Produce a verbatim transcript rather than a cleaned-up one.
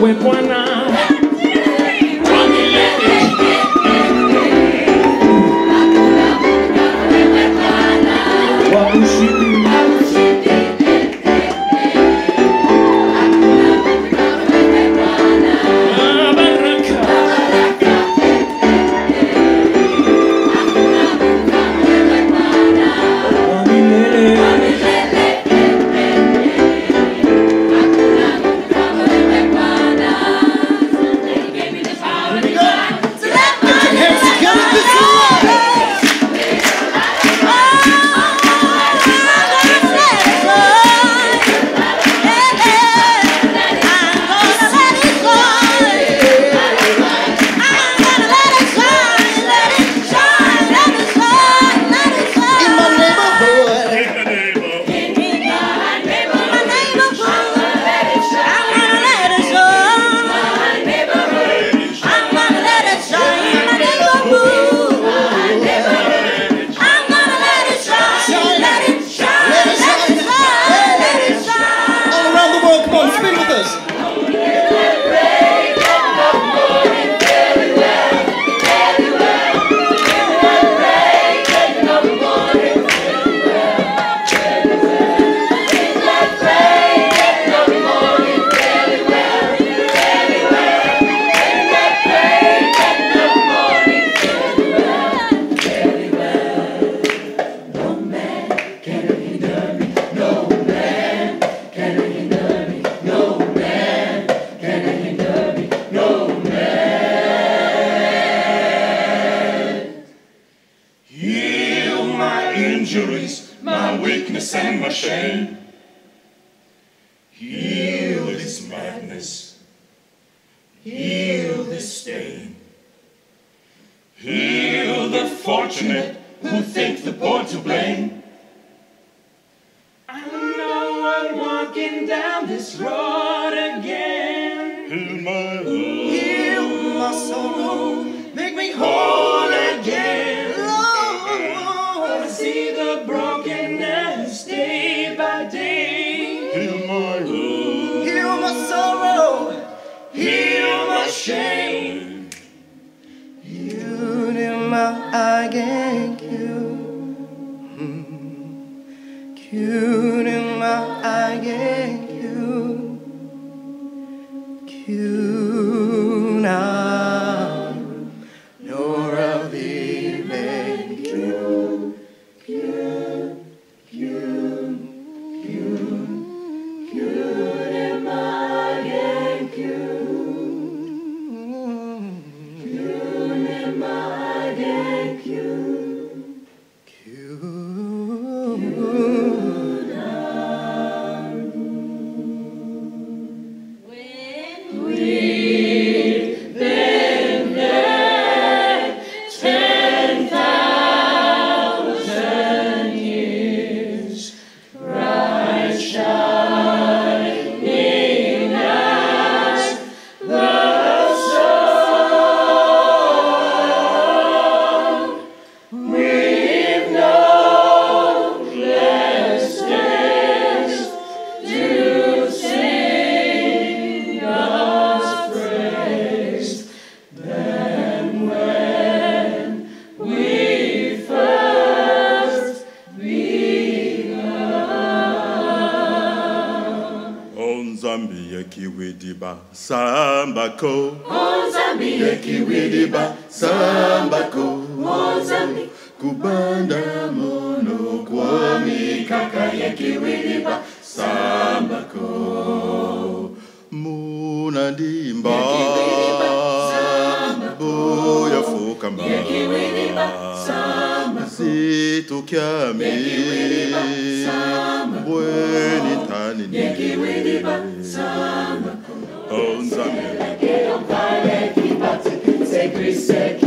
we Bwana. Injuries, my weakness and my shame. Heal this madness, heal this stain. Heal the fortunate who think the poor to blame. I know I'm walking down this road again. Heal my Heal my sorrow, make me whole again. I see the brokenness day by day. Heal my Heal my sorrow, heal my shame. You in my eye again, cute in my eye again, cute, cute now, Nora vive, cute, cute, cute, cute, cute in my eye again, cute, cute in my eye again, cute, cute, cute. Zambia kiwidiba sambako. Oh Zambia kiwidiba sambako. Oh Zambia kubanda mono kwa mikaka ya kiwidiba sambako. Munandimba boya fukamba Zito kyami bweni tani Oh Zambia Say